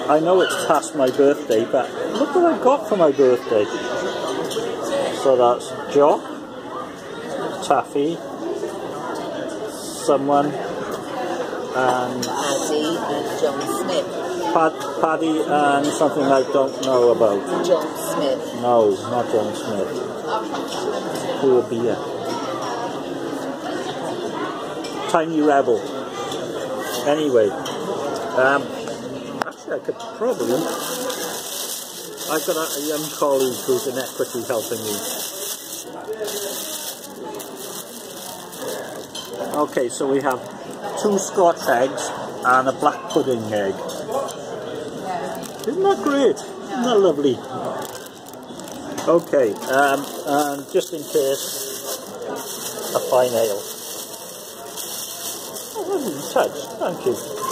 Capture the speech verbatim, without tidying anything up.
I know it's past my birthday, but look what I got for my birthday. So that's Jock, Taffy, someone, and Paddy and John Smith. Pad, Paddy and something I don't know about. John Smith. No, not John Smith. Poor beer. Tiny Rebel. Anyway, um, actually I could probably, I've got a, a young colleague who's in equity helping me. Okay, so we have two Scotch eggs and a black pudding egg. Isn't that great? Isn't that lovely? Okay, um, and just in case, a fine ale. Oh, lovely touch, thank you.